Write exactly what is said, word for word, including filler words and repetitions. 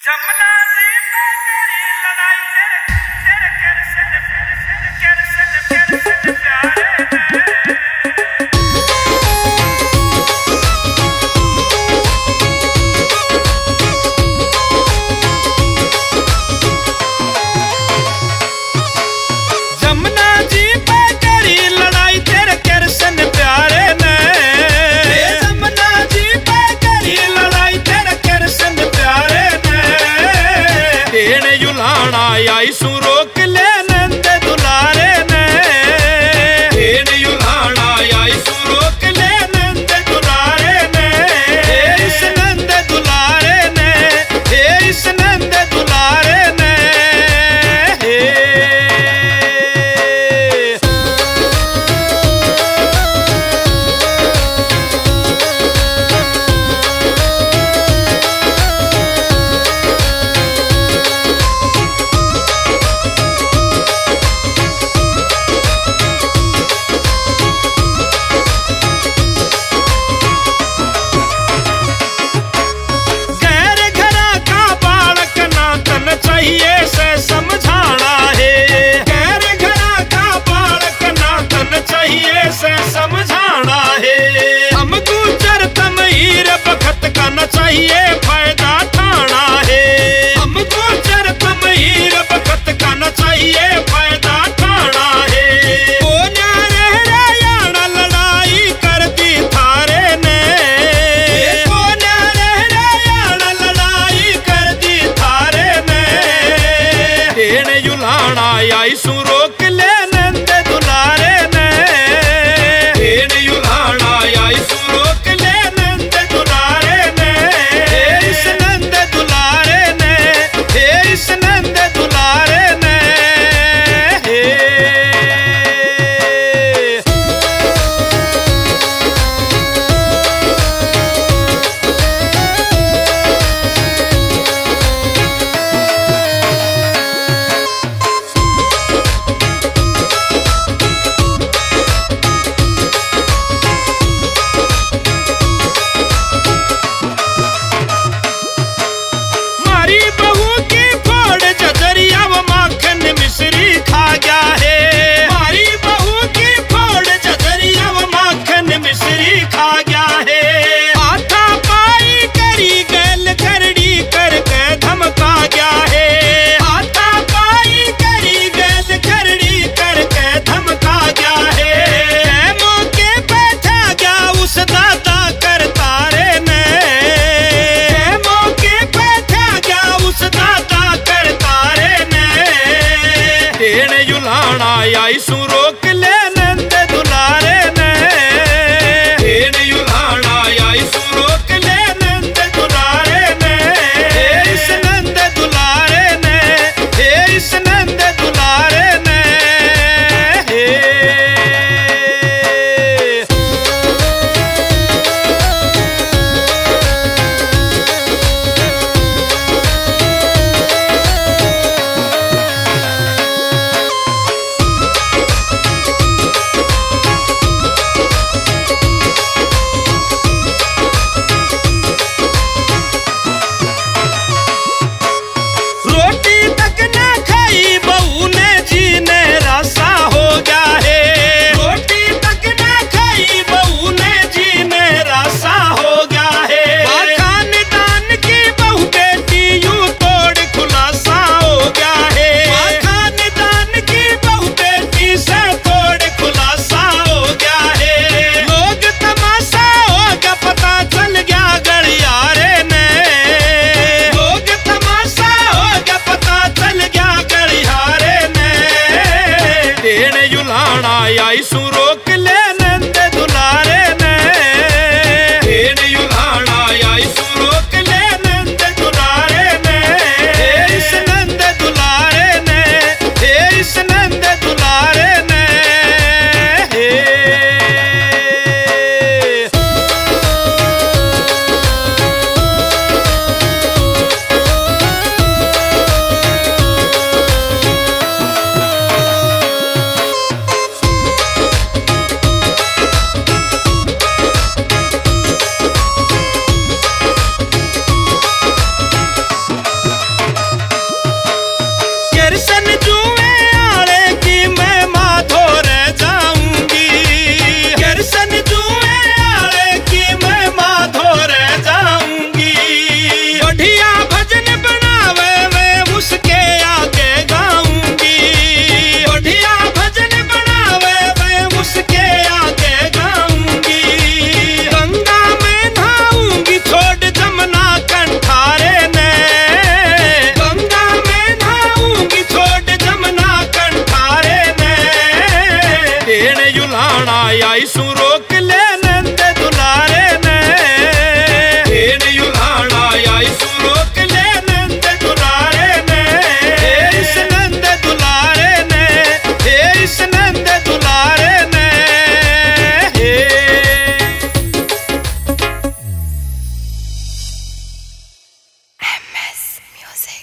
जमुना जी पे तेरी लड़ाई तेरे तेरे कैसे कैसे कैसे प्यारे जमुना जी पे तेरी लड़ाई तेरे कैसे प्यारे ने जमुना जी पे तेरी लड़ाई तेरे कैसे प्यारे ने तेने युलाना आई सू रोक ले नंद दुलारे ने तेने युलाना आई सू रोक ले नंद दुलारे ने इस नंद दुलारे ने इस नंद दुलारे ने समझाना है हमको चरतम हीर बखत का न चाहिए फायदा ठाना है हमको चरतम हीर बखत का न चाहिए फायदा ठाना है ओ नारायण लड़ाई करती थारे ने ओ नारायण लड़ाई करती थारे ने तेने युलाना आई सू रोक ले नंद दुलारे ने बहू की फोड़ जजरिया वो माखन मिश्री खा गया है